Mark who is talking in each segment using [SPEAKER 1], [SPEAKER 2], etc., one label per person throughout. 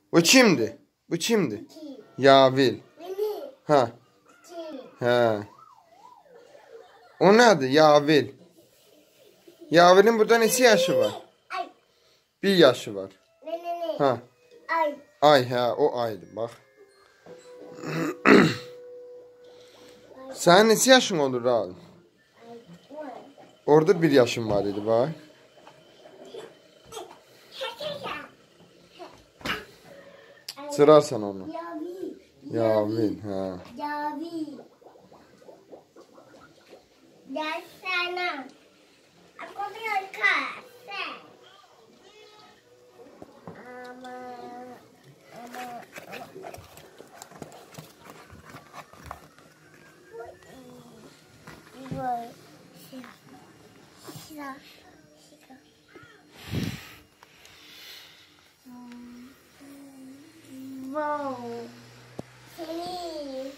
[SPEAKER 1] Bu kimdi? Bu kimdi? Yavil. Ha. Ha. O nədir? Yavil. Yavilin burada neçə yaşı var? Bir yaşı var. Ha. Ay ha, o aydı bak. Sen neçə yaşın olur abi? Orada bir yaşın var idi bak. Sırarsan onu. Yavil. Ha.
[SPEAKER 2] Yavil. Gel sana. Aku bilang kasih. Wow. Sini.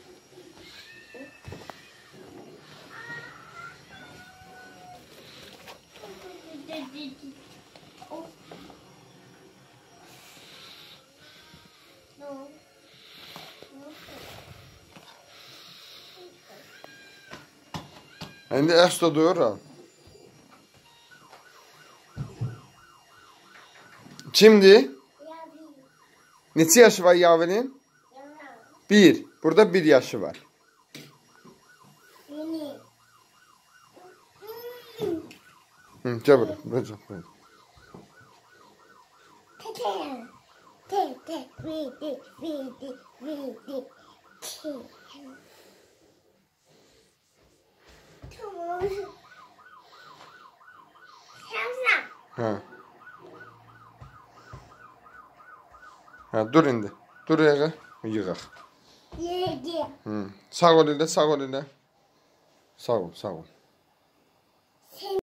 [SPEAKER 1] Şimdi əsla duyuram. Kimdi? Neçə yaşı var Yavilin? Bir. Burada bir yaşı var. Gel buraya. Buraya. Ha. Ha, dur indi. Dur yağa. Yığaq. Sağ ol elə, sağ ol elə. Sağ ol, sağ ol.